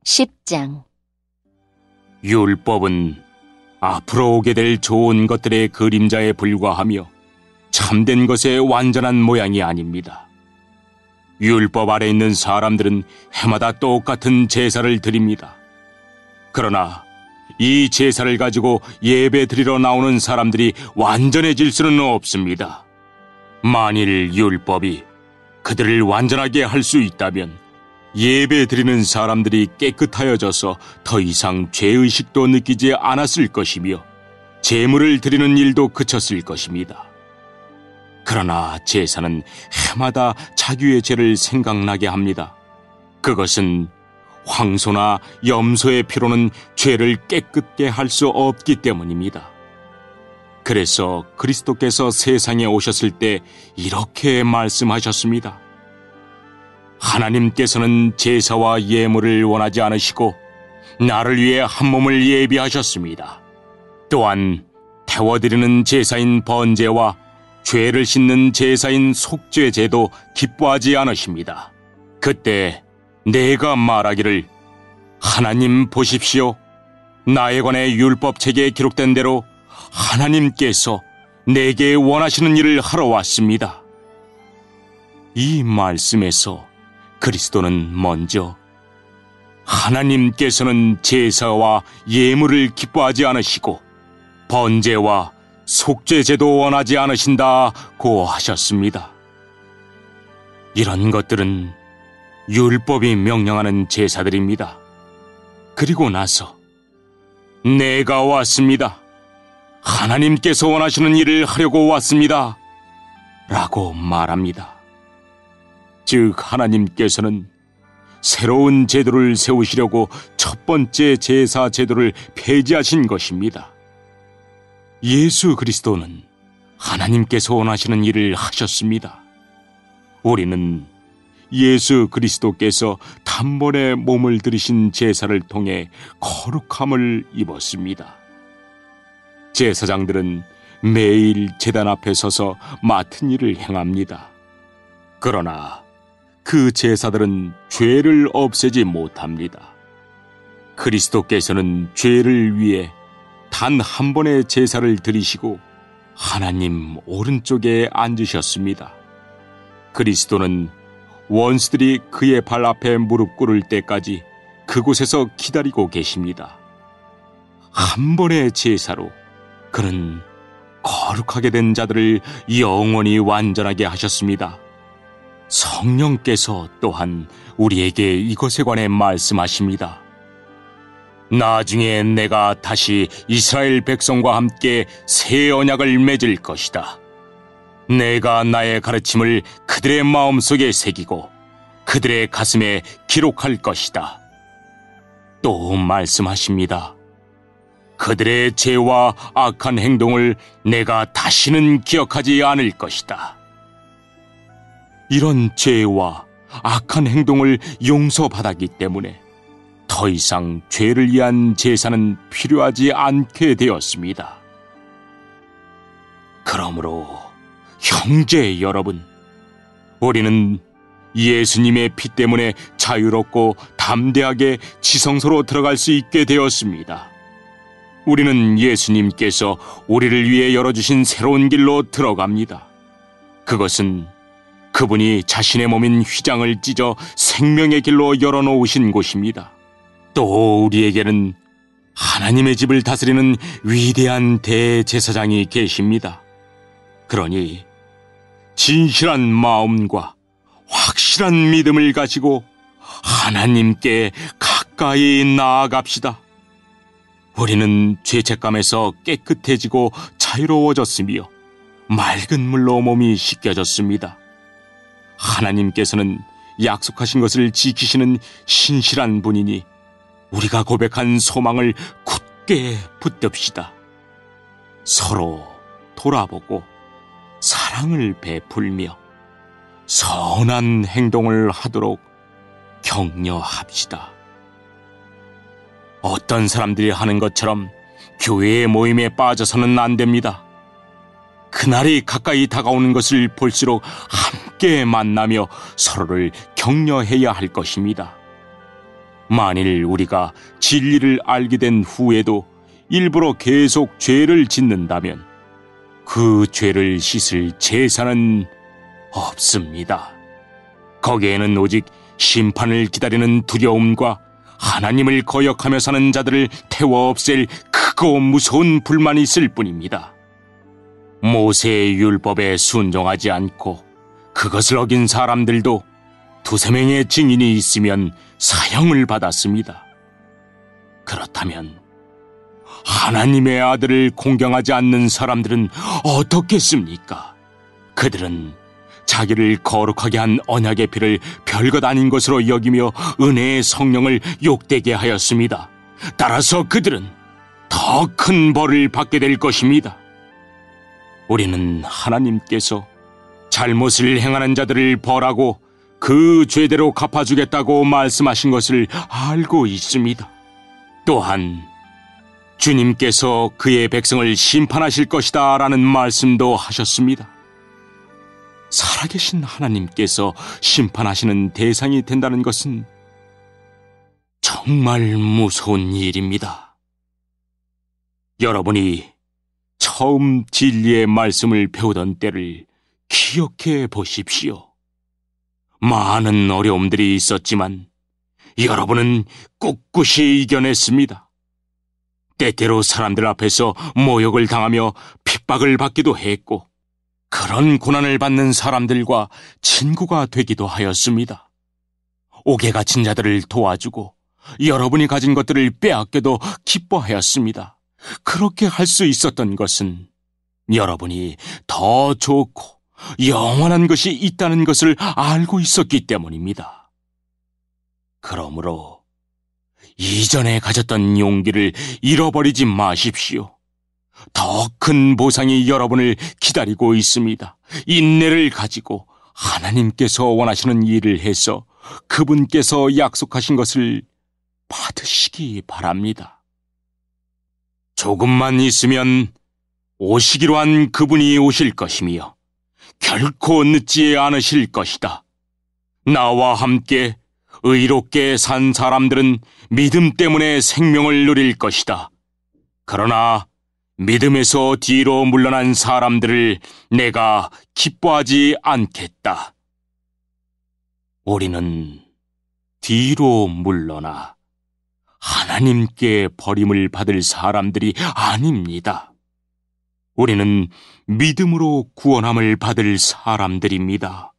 10장. 율법은 앞으로 오게 될 좋은 것들의 그림자에 불과하며 참된 것의 완전한 모양이 아닙니다. 율법 아래 있는 사람들은 해마다 똑같은 제사를 드립니다. 그러나 이 제사를 가지고 예배 드리러 나오는 사람들이 완전해질 수는 없습니다. 만일 율법이 그들을 완전하게 할 수 있다면 예배 드리는 사람들이 깨끗하여져서 더 이상 죄의식도 느끼지 않았을 것이며 제물을 드리는 일도 그쳤을 것입니다. 그러나 제사는 해마다 자기의 죄를 생각나게 합니다. 그것은 황소나 염소의 피로는 죄를 깨끗게 할 수 없기 때문입니다. 그래서 그리스도께서 세상에 오셨을 때 이렇게 말씀하셨습니다. 하나님께서는 제사와 예물을 원하지 않으시고 나를 위해 한 몸을 예비하셨습니다. 또한 태워드리는 제사인 번제와 죄를 씻는 제사인 속죄제도 기뻐하지 않으십니다. 그때 내가 말하기를 하나님 보십시오. 나에 관해 율법책에 기록된 대로 하나님께서 내게 원하시는 일을 하러 왔습니다. 이 말씀에서 그리스도는 먼저 하나님께서는 제사와 예물을 기뻐하지 않으시고 번제와 속죄제도 원하지 않으신다고 하셨습니다. 이런 것들은 율법이 명령하는 제사들입니다. 그리고 나서 내가 왔습니다. 하나님께서 원하시는 일을 하려고 왔습니다. 라고 말합니다. 즉 하나님께서는 새로운 제도를 세우시려고 첫 번째 제사 제도를 폐지하신 것입니다. 예수 그리스도는 하나님께서 원하시는 일을 하셨습니다. 우리는 예수 그리스도께서 단번에 몸을 들이신 제사를 통해 거룩함을 입었습니다. 제사장들은 매일 제단 앞에 서서 맡은 일을 행합니다. 그러나 그 제사들은 죄를 없애지 못합니다. 그리스도께서는 죄를 위해 단 한 번의 제사를 드리시고 하나님 오른쪽에 앉으셨습니다. 그리스도는 원수들이 그의 발 앞에 무릎 꿇을 때까지 그곳에서 기다리고 계십니다. 한 번의 제사로 그는 거룩하게 된 자들을 영원히 완전하게 하셨습니다. 성령께서 또한 우리에게 이것에 관해 말씀하십니다. 나중에 내가 다시 이스라엘 백성과 함께 새 언약을 맺을 것이다. 내가 나의 가르침을 그들의 마음속에 새기고 그들의 가슴에 기록할 것이다. 또 말씀하십니다. 그들의 죄와 악한 행동을 내가 다시는 기억하지 않을 것이다. 이런 죄와 악한 행동을 용서받았기 때문에 더 이상 죄를 위한 제사는 필요하지 않게 되었습니다. 그러므로 형제 여러분, 우리는 예수님의 피 때문에 자유롭고 담대하게 지성소로 들어갈 수 있게 되었습니다. 우리는 예수님께서 우리를 위해 열어주신 새로운 길로 들어갑니다. 그것은 그분이 자신의 몸인 휘장을 찢어 생명의 길로 열어놓으신 곳입니다. 또 우리에게는 하나님의 집을 다스리는 위대한 대제사장이 계십니다. 그러니 진실한 마음과 확실한 믿음을 가지고 하나님께 가까이 나아갑시다. 우리는 죄책감에서 깨끗해지고 자유로워졌으며 맑은 물로 몸이 씻겨졌습니다. 하나님께서는 약속하신 것을 지키시는 신실한 분이니 우리가 고백한 소망을 굳게 붙듭시다. 서로 돌아보고 사랑을 베풀며 선한 행동을 하도록 격려합시다. 어떤 사람들이 하는 것처럼 교회의 모임에 빠져서는 안 됩니다. 그날이 가까이 다가오는 것을 볼수록 함께 만나며 서로를 격려해야 할 것입니다. 만일 우리가 진리를 알게 된 후에도 일부러 계속 죄를 짓는다면 그 죄를 씻을 제사는 없습니다. 거기에는 오직 심판을 기다리는 두려움과 하나님을 거역하며 사는 자들을 태워 없앨 크고 무서운 불만이 있을 뿐입니다. 모세의 율법에 순종하지 않고 그것을 어긴 사람들도 두세 명의 증인이 있으면 사형을 받았습니다. 그렇다면 하나님의 아들을 공경하지 않는 사람들은 어떻겠습니까? 그들은 자기를 거룩하게 한 언약의 피를 별것 아닌 것으로 여기며 은혜의 성령을 욕되게 하였습니다. 따라서 그들은 더 큰 벌을 받게 될 것입니다. 우리는 하나님께서 잘못을 행하는 자들을 벌하고 그 죄대로 갚아주겠다고 말씀하신 것을 알고 있습니다. 또한 주님께서 그의 백성을 심판하실 것이다 라는 말씀도 하셨습니다. 살아계신 하나님께서 심판하시는 대상이 된다는 것은 정말 무서운 일입니다. 여러분이 처음 진리의 말씀을 배우던 때를 기억해 보십시오. 많은 어려움들이 있었지만 여러분은 꿋꿋이 이겨냈습니다. 때때로 사람들 앞에서 모욕을 당하며 핍박을 받기도 했고 그런 고난을 받는 사람들과 친구가 되기도 하였습니다. 옥에 갇힌 자들을 도와주고 여러분이 가진 것들을 빼앗겨도 기뻐하였습니다. 그렇게 할 수 있었던 것은 여러분이 더 좋고 영원한 것이 있다는 것을 알고 있었기 때문입니다. 그러므로 이전에 가졌던 용기를 잃어버리지 마십시오. 더 큰 보상이 여러분을 기다리고 있습니다. 인내를 가지고 하나님께서 원하시는 일을 해서 그분께서 약속하신 것을 받으시기 바랍니다. 조금만 있으면 오시기로 한 그분이 오실 것이며 결코 늦지 않으실 것이다. 나와 함께 의롭게 산 사람들은 믿음 때문에 생명을 누릴 것이다. 그러나 믿음에서 뒤로 물러난 사람들을 내가 기뻐하지 않겠다. 우리는 뒤로 물러나 하나님께 버림을 받을 사람들이 아닙니다. 우리는 믿음으로 구원함을 받을 사람들입니다.